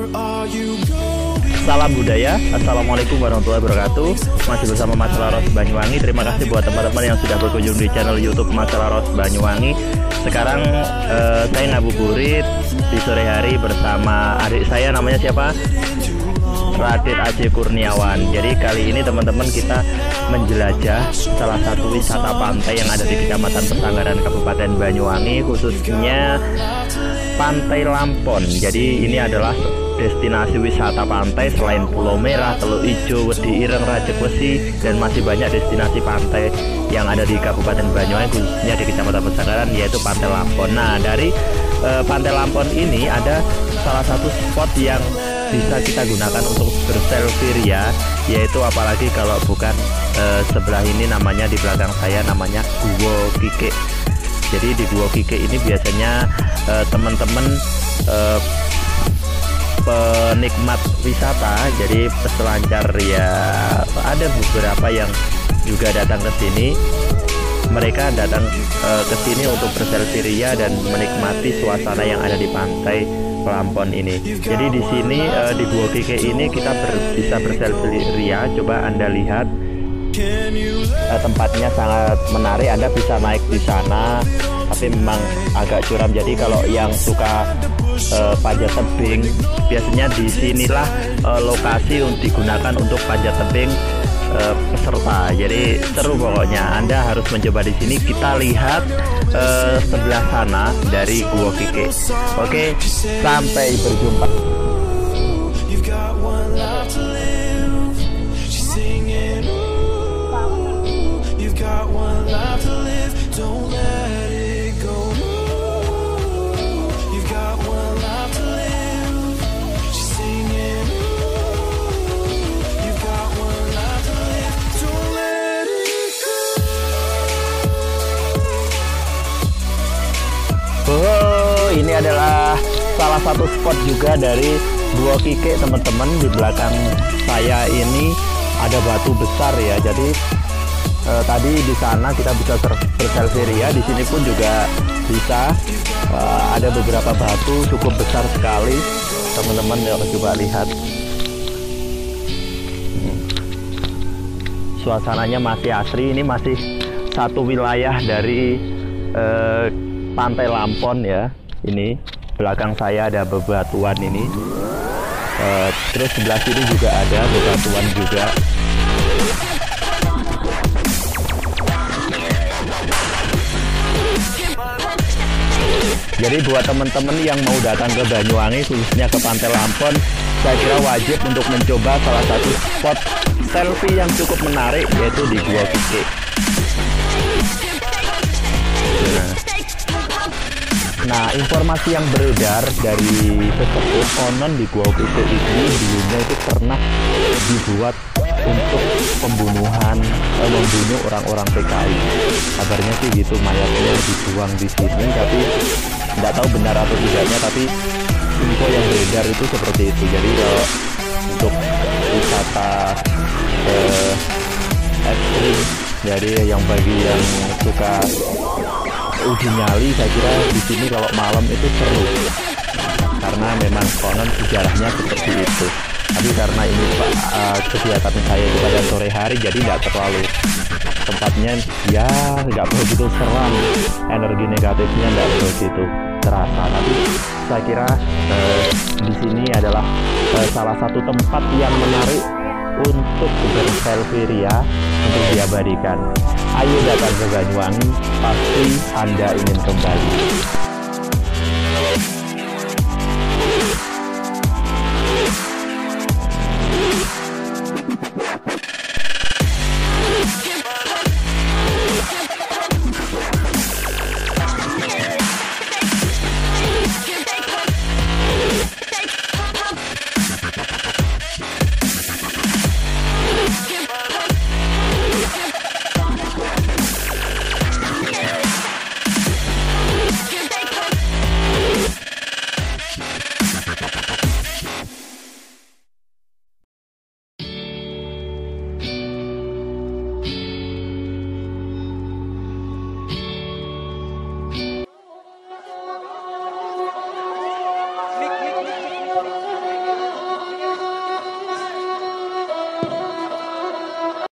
Salam budaya, assalamualaikum warahmatullahi wabarakatuh. Masih bersama Mas Laros Banyuwangi. Terima kasih buat teman-teman yang sudah berkunjung di channel YouTube Mas Laros Banyuwangi. Sekarang saya ngabuburit di sore hari bersama adik saya, namanya siapa? Radit Aji Kurniawan. Jadi kali ini teman-teman kita menjelajah salah satu wisata pantai yang ada di Kecamatan Pesanggaran, Kabupaten Banyuwangi, khususnya Pantai Lampon. Jadi ini adalah destinasi wisata pantai selain Pulau Merah, Teluk Ijo, Wedi Ireng, Rajegwesi, dan masih banyak destinasi pantai yang ada di Kabupaten Banyuwangi, khususnya di Kecamatan Pesanggaran, yaitu Pantai Lampon. Nah, dari Pantai Lampon ini ada salah satu spot yang bisa kita gunakan untuk berselfie ria, yaitu apalagi kalau bukan sebelah ini, namanya di belakang saya namanya Guwo Kike. Jadi di Guwo Kike ini biasanya teman-teman penikmat wisata, jadi peselancar ya, ada beberapa yang juga datang ke sini. Mereka datang ke sini untuk berselfie ria dan menikmati suasana yang ada di pantai Lampon ini. Jadi di sini di Guwo Kike ini kita bisa berselfie ria. Coba Anda lihat, tempatnya sangat menarik. Anda bisa naik di sana, tapi memang agak curam. Jadi kalau yang suka panjat tebing, biasanya di sinilah lokasi untuk digunakan untuk panjat tebing peserta. Jadi seru pokoknya. Anda harus mencoba di sini. Kita lihat sebelah sana dari Guwo Kike. Oke, sampai berjumpa. Oh, ini adalah salah satu spot juga dari Guwo Kike, teman-teman. Di belakang saya ini ada batu besar ya. Jadi tadi di sana kita bisa berselfie ria. Di sini pun juga bisa. Ada beberapa batu cukup besar sekali, teman-teman. Coba lihat. Suasananya masih asri. Ini masih satu wilayah dari Pantai Lampon ya. Ini belakang saya ada bebatuan ini. Terus sebelah sini juga ada bebatuan juga. Jadi buat teman-teman yang mau datang ke Banyuwangi, khususnya ke Pantai Lampon, saya kira wajib untuk mencoba salah satu spot selfie yang cukup menarik, yaitu di Guwo Kike. Nah, informasi yang beredar dari sesepuh, konon di Guwo Kike ini dulunya itu pernah dibuat untuk pembunuhan, membunuh orang-orang PKI. Kabarnya sih gitu, mayatnya dibuang di sini, tapi tidak tahu benar atau tidaknya. Tapi info yang beredar itu seperti itu. Jadi kalau untuk wisata ekstrim, jadi yang bagi yang suka uji nyali, saya kira di sini kalau malam itu seru, karena memang konon sejarahnya seperti itu. Tapi karena ini kegiatan saya itu pada sore hari, jadi tidak terlalu, tempatnya ya nggak begitu seram, energi negatifnya nggak begitu terasa. Tapi saya kira di sini adalah salah satu tempat yang menarik untuk berselfie ria, untuk diabadikan. Ayo datang ke Banyuwangi, pasti Anda ingin kembali.